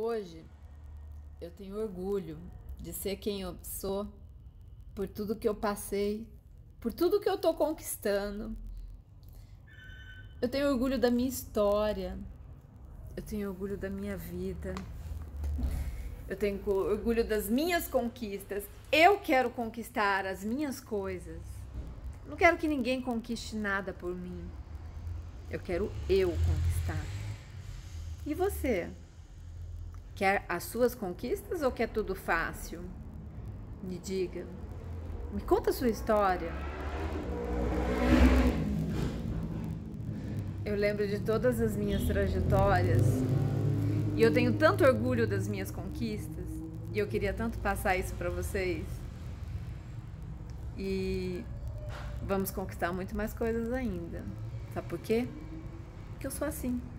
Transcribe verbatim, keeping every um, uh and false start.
Hoje eu tenho orgulho de ser quem eu sou, por tudo que eu passei, por tudo que eu tô conquistando. Eu tenho orgulho da minha história, eu tenho orgulho da minha vida, eu tenho orgulho das minhas conquistas. Eu quero conquistar as minhas coisas. Não quero que ninguém conquiste nada por mim. Eu quero eu conquistar. E você? Quer as suas conquistas ou quer tudo fácil? Me diga. Me conta a sua história. Eu lembro de todas as minhas trajetórias e eu tenho tanto orgulho das minhas conquistas e eu queria tanto passar isso para vocês. E vamos conquistar muito mais coisas ainda. Sabe por quê? Porque eu sou assim.